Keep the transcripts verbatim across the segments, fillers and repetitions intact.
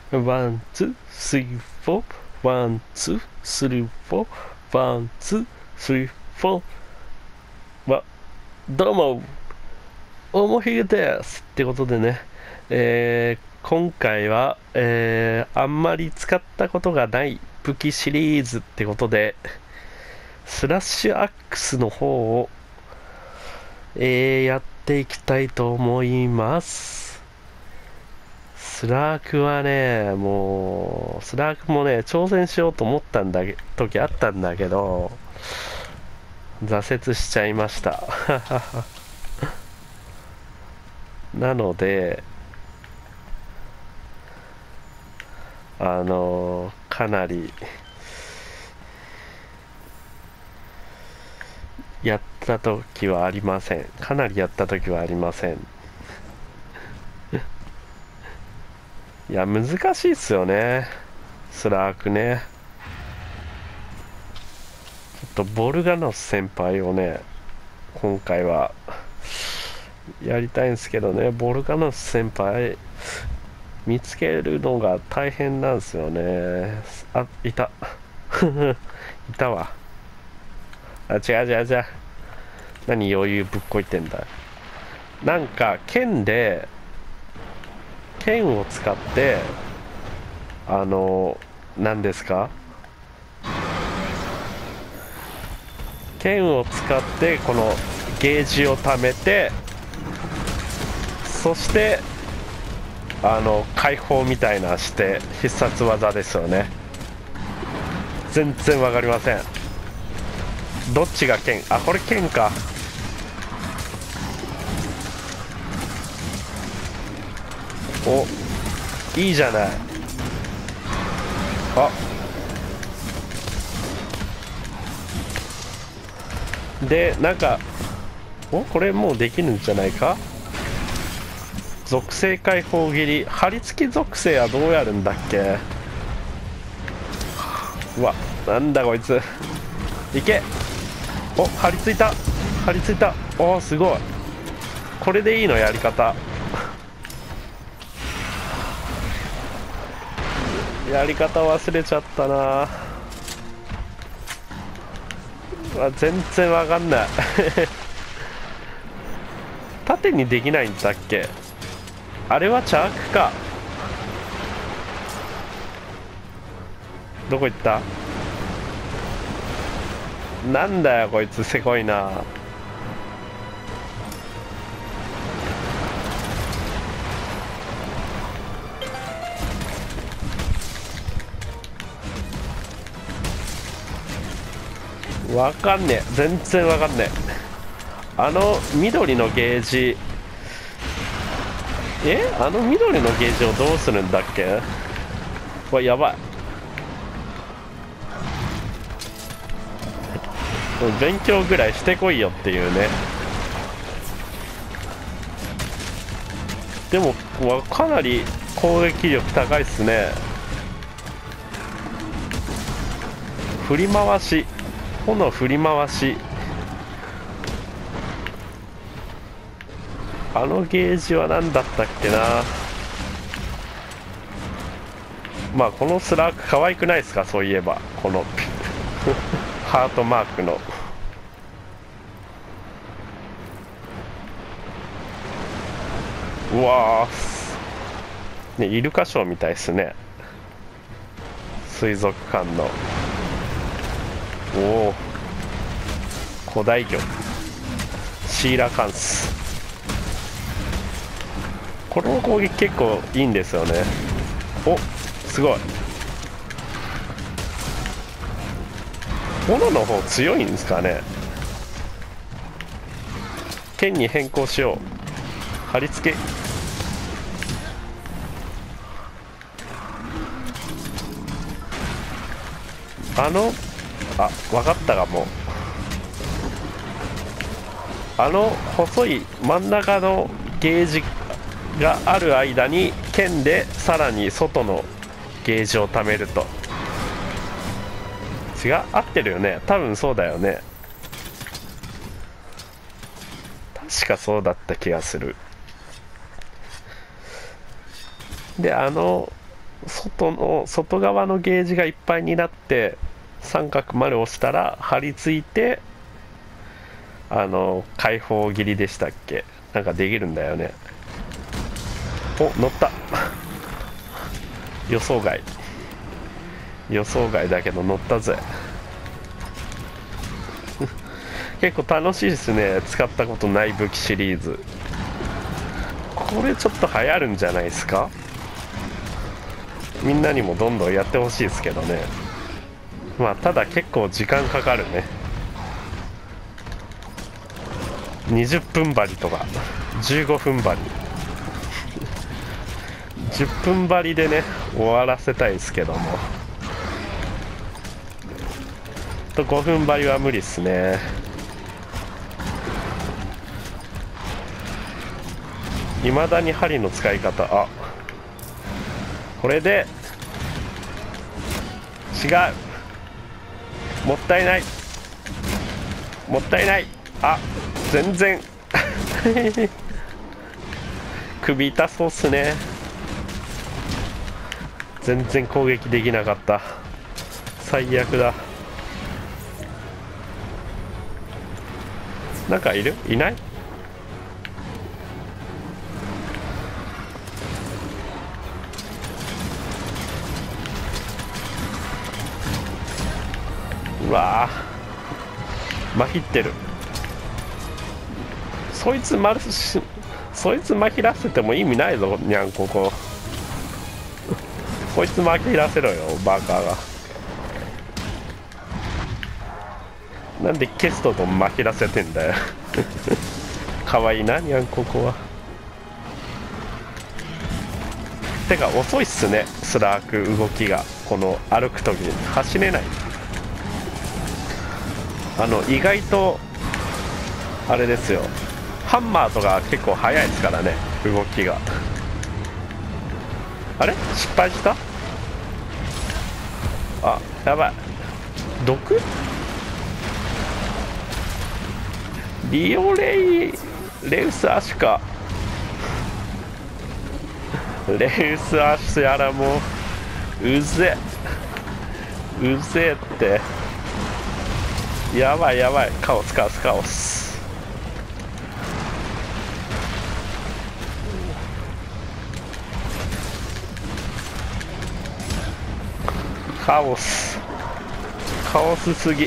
ワン、ツー、スリー、フォー。ワン、ツー、スリー、フォー。ワン、ツー、スリー、フォー。わ、どうも、おもひげです。ってことでね、えー、今回は、えー、あんまり使ったことがない武器シリーズってことで、スラッシュアックスの方を、えー、やっていきたいと思います。スラークはね、もう、スラークもね、挑戦しようと思ったんだけ時あったんだけど、挫折しちゃいました。なので、あのーかなりやった時はありません。かなりやった時はありません。いや、難しいっすよね。スラークね。ちょっとボルガノス先輩をね、今回はやりたいんですけどね、ボルガノス先輩、見つけるのが大変なんですよね。あ、いた。いたわ。あ、違う違う違う。何余裕ぶっこいてんだ。なんか、剣で、剣を使って、あの、何ですか、剣を使って、このゲージを貯めて、そして、あの、解放みたいなして、必殺技ですよね。全然わかりません。どっちが剣？あ、これ剣か。お、いいじゃない。あ、で、なんか、お、これもうできるんじゃないか。属性解放切り、貼り付き属性はどうやるんだっけ。うわ、なんだこいつ。いけ。お、貼り付いた。貼り付いた。おー、すごい。これでいいの、やり方。やり方忘れちゃったな。あ、全然わかんない。縦にできないんだっけ。あれはチャークか。どこ行った。なんだよこいつ、せこいな。わかんねえ、全然わかんねえ。あの緑のゲージ、えあの緑のゲージをどうするんだっけ。わ、やばい。勉強ぐらいしてこいよっていうね。でもかなり攻撃力高いっすね。振り回し、炎振り回し。あのゲージは何だったっけな。まあこのスラーク可愛くないですか、そういえばこのハートマークの。うわー、ね、イルカショーみたいですね、水族館の。おお、古代魚シーラカンス。この攻撃結構いいんですよね。お、すごい。炎の方強いんですかね。剣に変更しよう。貼り付け。あの、あ、分かったかも。あの細い真ん中のゲージがある間に剣でさらに外のゲージを貯めると。違う、合ってるよね、多分そうだよね。確かそうだった気がする。で、あの外の外側のゲージがいっぱいになって三角丸押したら張り付いて、あの開放切りでしたっけ、なんかできるんだよね。お、乗った予想外予想外だけど乗ったぜ結構楽しいですね、使ったことない武器シリーズ。これちょっと流行るんじゃないですか。みんなにもどんどんやってほしいですけどね。まあただ結構時間かかるね。にじゅっぷん針とかじゅうごふん針じゅっぷん針でね終わらせたいですけども、とごふん針は無理っすね。いまだに針の使い方、あ、これで違う、もったいないもったいない、あ、全然首痛そうっすね。全然攻撃できなかった、最悪だ。なんかいる？いない？うわー、まひってる。そいつまるしそいつまひらせても意味ないぞにゃんこここいつまひらせろよバカが。なんでケストとまひらせてんだよかわいいなにゃんここは。てか遅いっすねスラーク、動きが。この歩く時に走れない。あの意外とあれですよ、ハンマーとか結構速いですからね動きが。あれ失敗した？あ、やばい、毒？リオレイレウスアシュか。レウスアシュやらもううぜうぜって、やばいやばい、カオスカオスカオス。カオスカオスすぎ。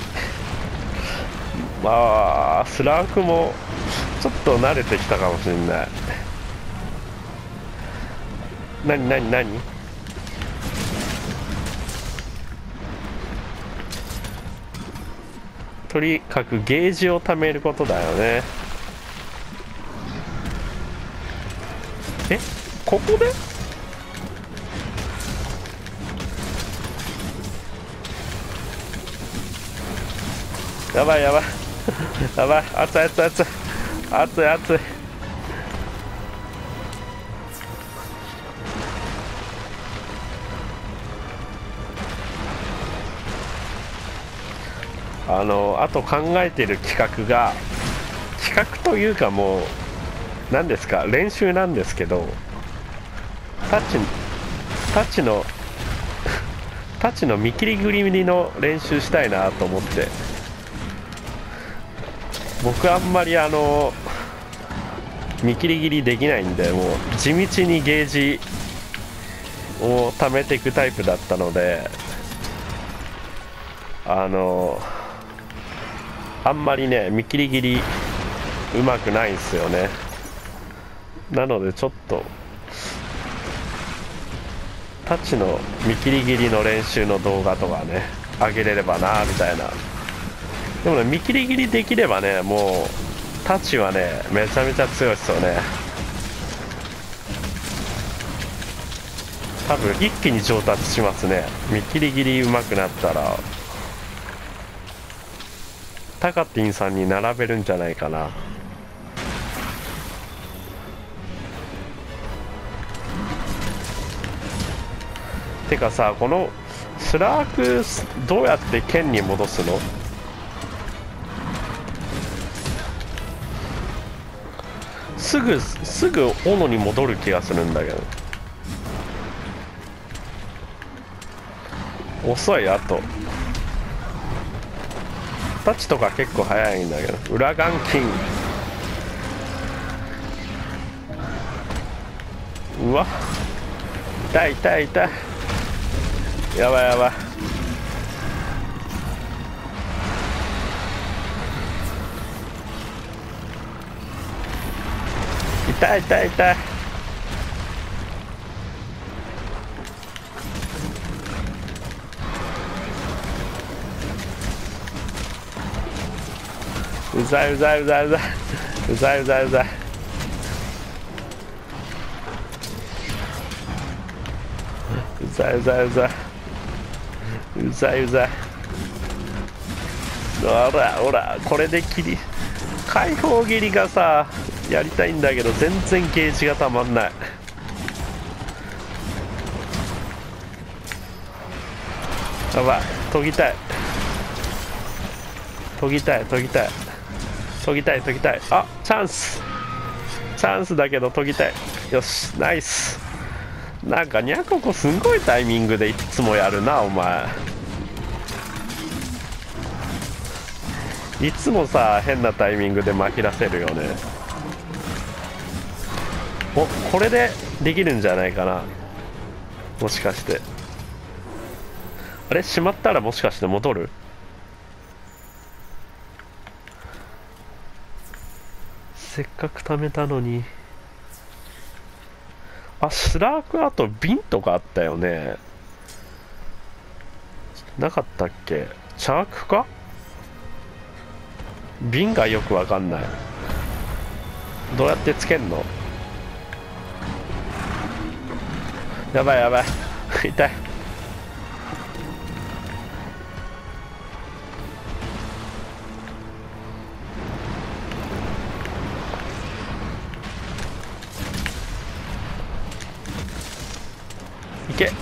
まあスランクもちょっと慣れてきたかもしれない。なになになに、とにかくゲージを貯めることだよね。え、ここでやばいやばいやばい、熱い熱い熱い熱い熱い。あのあと考えてる企画が、企画というかもう何ですか、練習なんですけど、タッチタッチのタッチの見切りぐりの練習したいなと思って。僕あんまりあの見切り切りできないんで、もう地道にゲージを貯めていくタイプだったので、あのあんまりね見切り切りうまくないんですよね。なのでちょっとタッチの見切り切りの練習の動画とかね上げれればなみたいな。でもね見切り切りできればね、もうタッチはねめちゃめちゃ強いですよね。多分一気に上達しますね、見切り切りうまくなったら。タカティンさんに並べるんじゃないかな。てかさ、このスラークどうやって剣に戻すの？すぐすぐ斧に戻る気がするんだけど。 遅い。あとタッチとか結構早いんだけど。裏眼筋。うわ、痛い痛い痛い。やばいやばい。痛い痛い痛い。うざいうざいうざいうざいうざいうざいうざい。うざいうざいうざいうざいうざい。ほらほら、これで切り解放切りがさやりたいんだけど、全然ゲージがたまんない。やばい、研ぎたい研ぎたい研ぎたい研ぎたい研ぎたい。あ、チャンスチャンスだけど研ぎたい。よし、ナイス。なんかニャココすんごいタイミングでいつもやるなお前。いつもさ変なタイミングで紛らせるよね。お、これでできるんじゃないかな、もしかして。あれ、しまったらもしかして戻る？せっかく貯めたのに。あ、スラーク、あと瓶とかあったよね。なかったっけ？チャークか？瓶がよくわかんない。どうやってつけんの？やばいやばい痛い。いけ。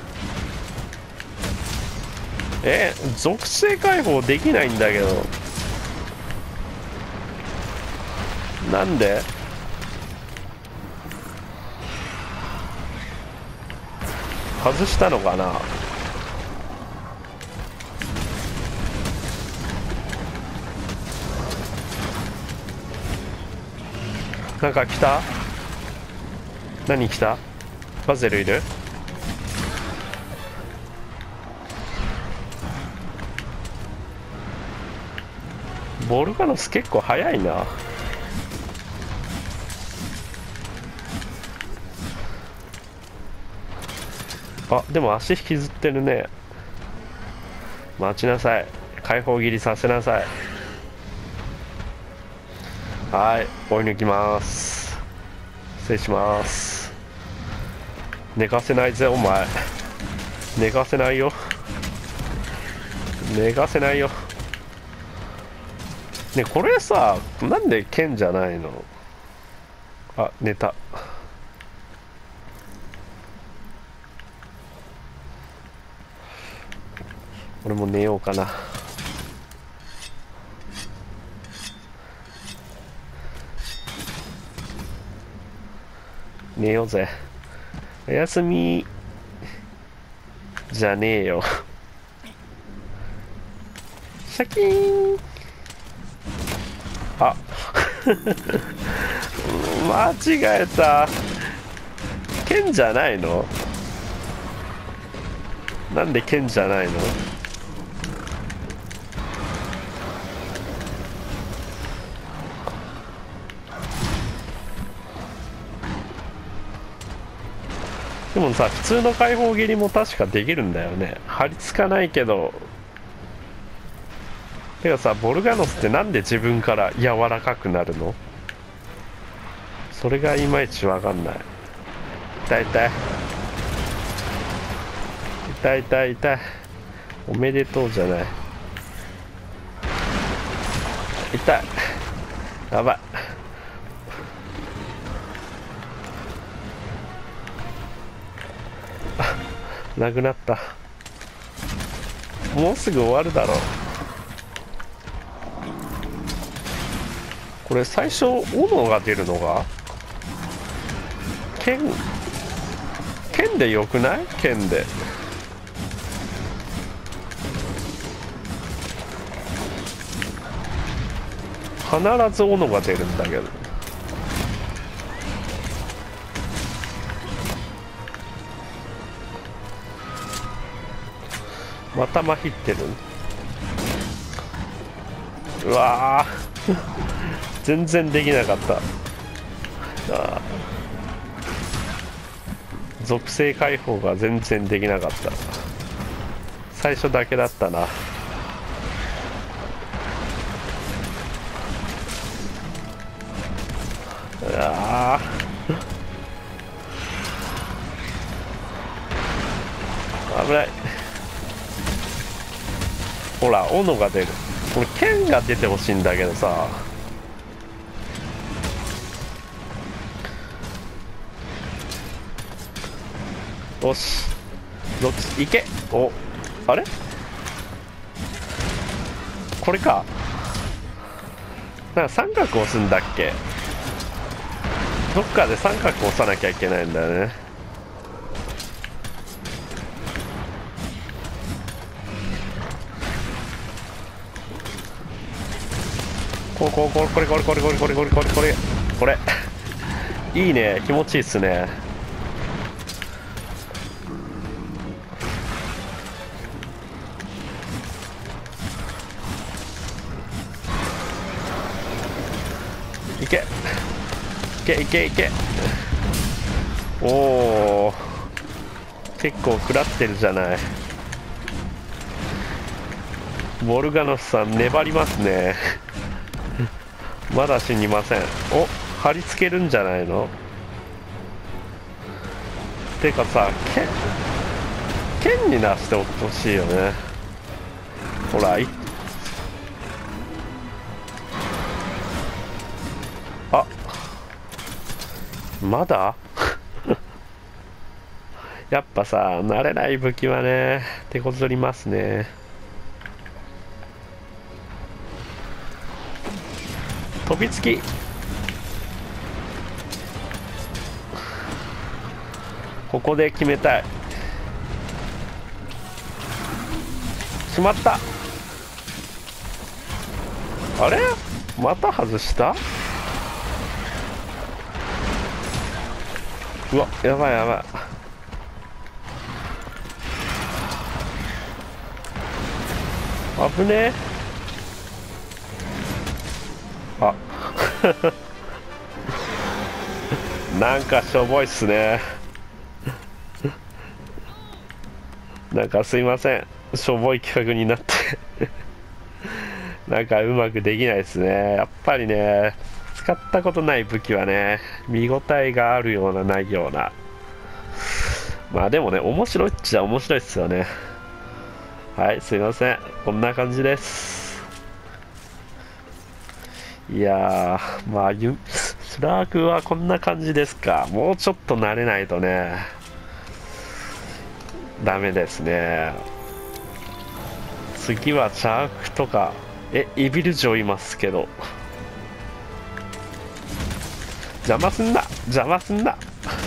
え、属性解放できないんだけど。なんで？外したのかな。なんか来た？何来た？バゼルいる？ボルガノス結構速いな。あ、でも足引きずってるね。待ちなさい。解放切りさせなさい。はい、追い抜きます。失礼します。寝かせないぜお前。寝かせないよ、寝かせないよ。ね、これさ、なんで剣じゃないの？あ、寝た。俺も寝ようかな。寝ようぜ。おやすみじゃねえよ。シャキーン。あ間違えた。剣じゃないの？なんで剣じゃないの？でもさ、普通の解放切りも確かできるんだよね。張り付かないけど。てかさ、ボルガノスってなんで自分から柔らかくなるの？それがいまいちわかんない。痛い痛い痛い痛い痛い。おめでとうじゃない。痛い。やばい。なくなった。もうすぐ終わるだろう。これ最初斧が出るのが剣剣でよくない？剣で必ず斧が出るんだけど。またまひってる。うわー全然できなかった。あ属性解放が全然できなかった。最初だけだったな。うわー危ない。ほら斧が出る。これ剣が出てほしいんだけどさ。よしどっち行け。おあれこれか。なんか三角押すんだっけ。どっかで三角押さなきゃいけないんだよね。こうこうこれこれこれこれこれこれこれこれこれこれいいね、気持ちいいっすね。いけいけいけいけ。おお結構食らってるじゃない。ボルガノフさん粘りますねまだ死にません。お貼り付けるんじゃないの。てかさ剣剣になしておってほしいよね。ほらいあまだやっぱさ慣れない武器はね手こずりますね。飛びつきここで決めたい。しまった。あれまた外した。うわやばいやばい。危ねえ。あなんかしょぼいっすねなんかすいませんしょぼい企画になってなんかうまくできないですね。やっぱりね使ったことない武器はね見応えがあるようなないような。まあでもね面白いっちゃ面白いっすよね。はいすいませんこんな感じです。いやーまあゆスラークはこんな感じですか。もうちょっと慣れないとねダメですね。次はチャークとかえイビルジョいますけど邪魔すんな邪魔すんな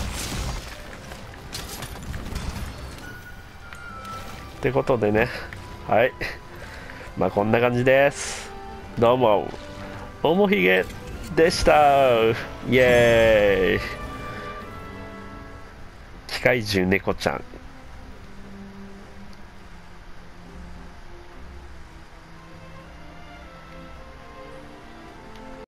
ってことでねはいまあこんな感じです。どうもおもひげでした。イエーイ機械獣猫ちゃん